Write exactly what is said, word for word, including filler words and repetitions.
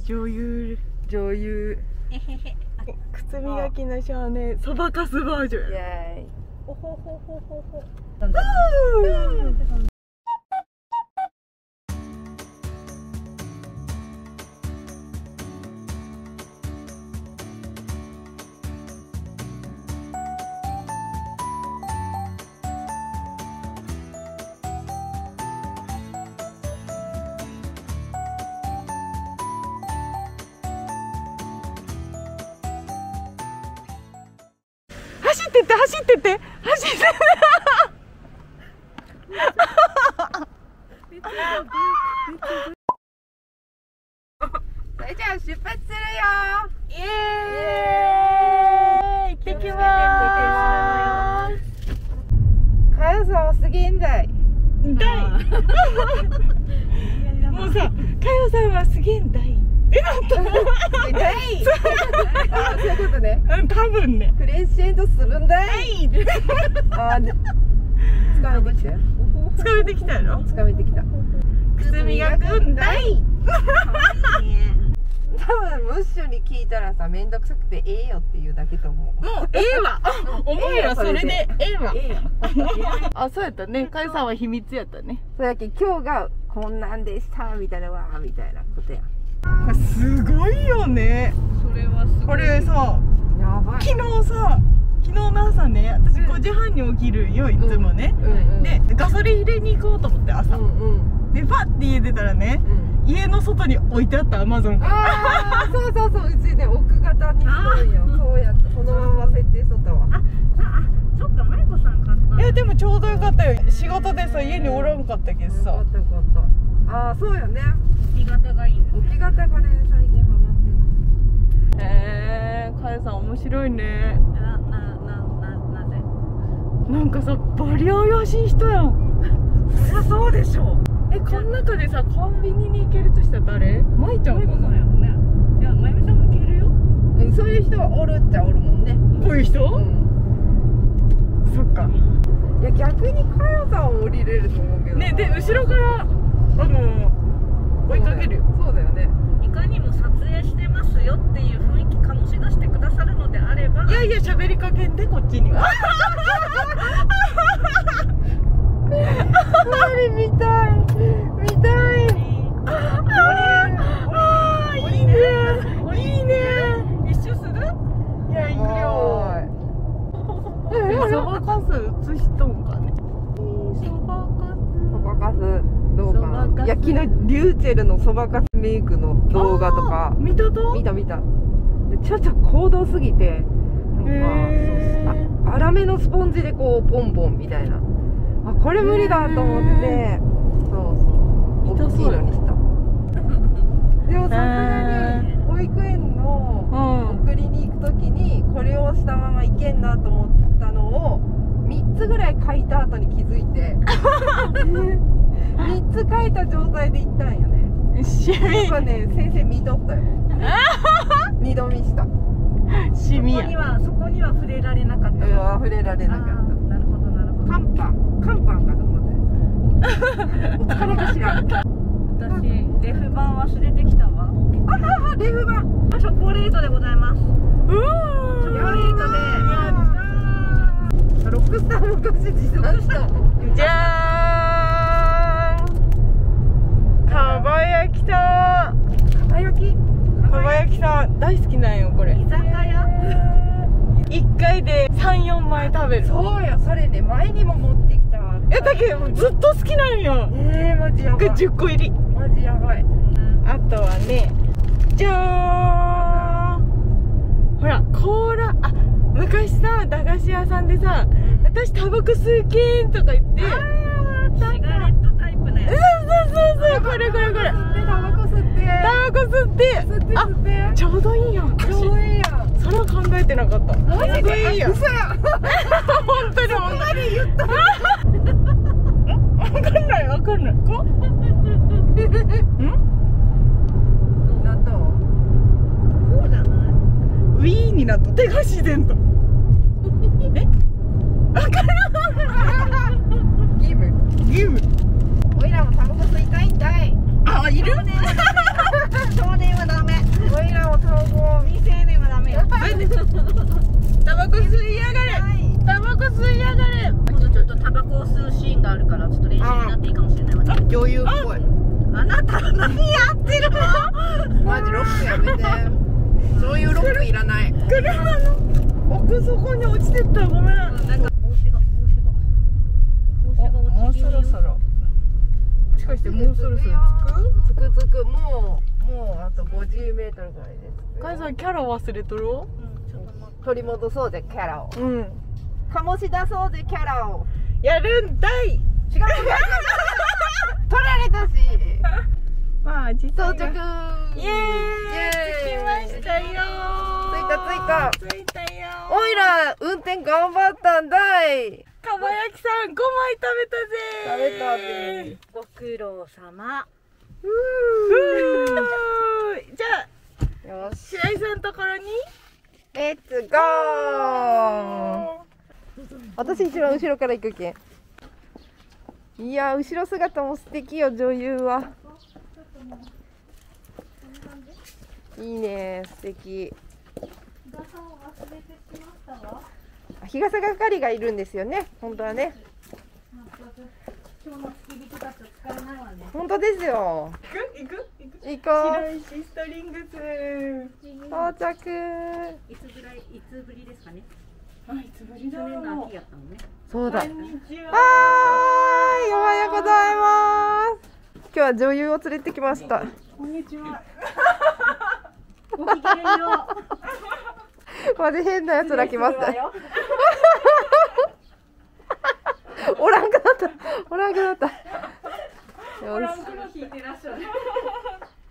女優女優靴磨きの少年そばかすバージョンや。 イエーイ。 おほほほほほ。 走ってって走ってって走ってってそれじゃあ出発するよ。 イエーイ行ってきまーす。 かよさんはすげえんだい。 痛いもうさ、かよさんはすげえんだいえ、なんと痛いあ、そういうことね。 うん、多分ねクレッシェンドするんだいあ、でつかめてきたよ。 つかめてきたのつかめてきた。 靴磨くんだい多分ムッシュに聞いたらさ、めんどくさくてええよって言うだけと思う。 もうええわ思えよ、それでええわええよあ、そうやったね。かよさんは秘密やったね。 そうやけ今日がこんなんでしたみたいなわーみたいなことや。 すごいよね。 それはすごい。 これさ、 やばい。 昨日さ、昨日の朝ね、私ごじはんに起きるよ、いつもね。 うんうんで、ガソリン入れに行こうと思って朝。 うんうんで、パッて家出たらね、 うん。 家の外に置いてあったアマゾンが。 ああ、そうそうそう、うちね、奥型にしとんよ。そうやった、そのまま設定しとったわ。 あ、そっか、まいこさん買った。 いや、でもちょうどよかったよ。仕事でさ、家におらんかったけどさよかっ。たよかった。ああ、そうよね。 置き型がいいんです置ね。 き型がね、最近ハマってる。 へえー、かよさん面白いね。 な、な、な、な、なぜ。 なんかさ、バリ怪しい人やん。 そりゃそうでしょう。 え、この中でさ、コンビニに行けるとしたら誰？まいちゃんかな？ まいこさんやもんね。いや、まゆみさんもいけるよ。 うん、そういう人はおるっちゃおるもんね。 こういう人？ うん。 そっか。 いや、逆にかよさん降りれると思うけどな。 ね、で、後ろからあの追いかけるよ。 そうだよね。 いかにも撮影してますよっていう雰囲気醸し出してくださるのであれば。 いやいや、喋りかけんで、こっちには。 何見たい見たい。 ああ、いいね。いいね。 一周する？ いや、いいよ。え、そばかす映しとんかね。そばかす。 そばかすどうかそばかすな。いや、昨日リューチェルのそばかすメイクの動画とか見たと？ 見た見た。でちょっと高度すぎて、なんへーかあ粗めのスポンジでこうポンポンみたいな。あ、これ無理だと思って、そうそう大きいのにした。でもさすがに保育園の送りに行くときにこれをしたままいけんなと思ったのをみっつぐらい書いた後に気づいてみっつ書いた状態で行ったんよね。 しやっぱね、先生見とったよ。二度見した。 しみやそこに。は、そこには触れられなかった。 うわ、触れられなかっあーなるほど、なるほど。 た。カンパン、カンパンかと思って。お疲れかしら。 私、レフ板忘れてきたわ。 あはレフ板。 チョコレートでございます。 うチョコレートで。 ロックスター昔自殺した。 じゃーん。かば焼きさん。 かば焼き。 かば焼きさん大好きなんよこれ。 居酒屋。 いっかいでさん、よんまい食べる。 そうよ、それね、前にも持ってきたわ。 え、だけどずっと好きなんよ。 えー、マジやばい。 じゅっこ入り。 マジやばい。 あとはね、じゃーん。ほら、甲羅。あ、昔さ、駄菓子屋さんでさ、私タバコ吸うけんとか言って。 シガレットタイプね。 そうそうそうそう、これこれこれ。 吸って、タバコ吸って。 タバコ吸って。 吸って、 あ、 吸って。 ちょうどいいやん。 ちょうどいいやん。 それは考えてなかった。 マジですごいいいやん。 嘘や。 本当に本当に言った。わかんないわかんない。こ？ん？ 納豆。 こうじゃない？ ウィーンになった手が自然と。え？わかんない。 ギブ。 ギブ。 おいらもタバコ吸いたいんだい。 あ、いる？ 少年はダメ。 吸いやがれ。 今度ちょっとタバコを吸うシーンがあるからちょっと練習になっていいかもしれないわね。 余裕っぽい。 あなた何やってるの？ マジロックやめて。そういうロックいらない。 車の奥底に落ちてった。ごめん。 なんか帽子が帽子が帽子がもう落ち気味よ。 そろそろ。もしかしてもうそろそろ着く？ つくつく、もうもうあとごじゅうメートルぐらいです。 お母さんキャラ忘れとる？ うん、ちょっと待って。 取り戻そうぜキャラを。 うん。 醸し出そうぜキャラを。 やるんだい。 違う。取られたし。 まあ実到着。 際がイエーイ。着きましたよ。 着いた着いた。 着いたよ。 おいら運転頑張ったんだい。 かば焼きさんごまい食べたぜ。 食べたぜ。 ご苦労様。 ふー。じゃあよし。 白井さんのところにレッツゴー。私一番後ろから行くけん。いや後ろ姿も素敵よ女優は。いいね素敵。日傘係がいるんですよね本当はね。 今日の付き人たちを使えないわね。 本当ですよ。 行く行く行こう。 白石ストリングス到着。 いつぐらいいつぶりですかね。 あ、いつぶり去だろう年の秋。やったのね。 そうだ。はこんにちは。 ーいおはようございます。今日は女優を連れてきました。 こんにちは。 ごきげんよう。 マジ変なやつら来ました。おらんくなった。おらんくなった。よし。 引いてらっしゃる。